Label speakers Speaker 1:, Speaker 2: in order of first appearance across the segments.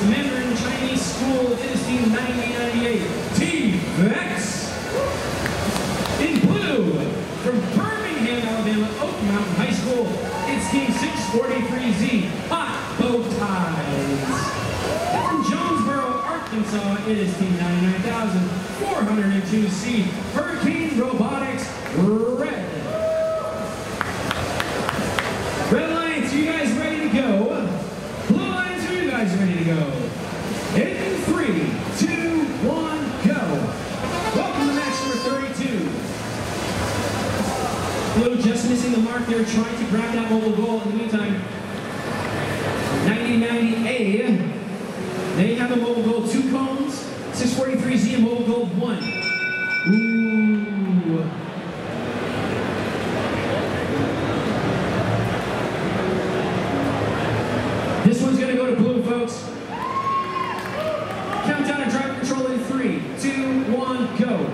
Speaker 1: Mandarin Chinese School. It is team 9098, Team Vex. In blue, from Birmingham, Alabama, Oak Mountain High School, it's team 643Z, Hot Bow Ties. And from Jonesboro, Arkansas, it is team 99,402C, Hurricane Robotics, Red. Red Lions, are you guys ready to go? Blue Lions, are you guys ready to go? In 3, 2, 1, go. Welcome to match number 32. Blue just missing the mark there, trying to grab that mobile goal. In the meantime, 9090A, they have a mobile goal 2 cones, 643Z a mobile goal 1. Ooh. This one's gonna go to blue, folks. Countdown and driver control in 3, 2, 1, go.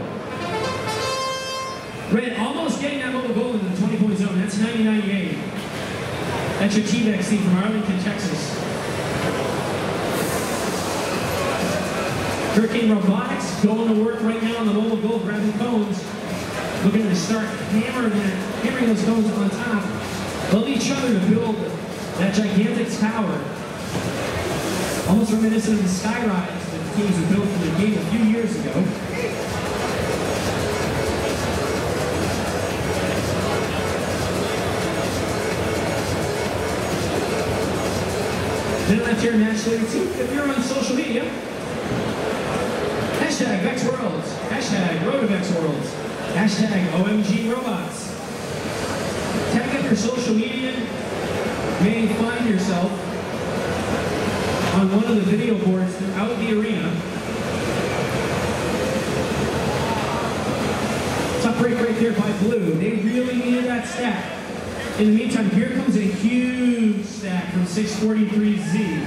Speaker 1: Red almost getting that mobile goal into the 20-point zone. That's 9098. That's your T-Vex team from Arlington, Texas. Hurricane Robotics going to work right now on the mobile goal, grabbing cones. Looking to start hammering those cones on top of each other to build that gigantic tower. Almost reminiscent of the Skyrise that the teams were built for the game a few years ago. Then left here in match 32, if you're on social media, hashtag VexWorlds, hashtag RotoVexWorlds, hashtag OMG Robots. Tag up your social media, you may find yourself on one of the video boards throughout the arena. Tough break right there by blue. They really needed that stack. In the meantime, here comes a huge stack from 643Z.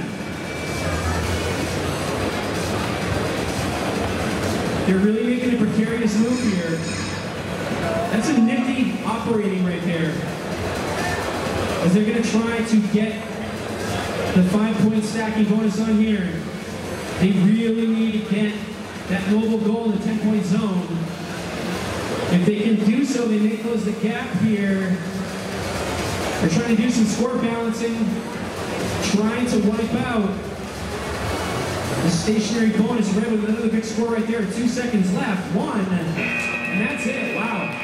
Speaker 1: They're really making a precarious move here. That's a nifty operating right there. As they're going to try to get the 5-point stacking bonus on here. They really need to get that mobile goal in the 10-point zone. If they can do so, they may close the gap here. They're trying to do some score balancing, trying to wipe out the stationary bonus. Red with another big score right there. 2 seconds left. 1, and that's it. Wow.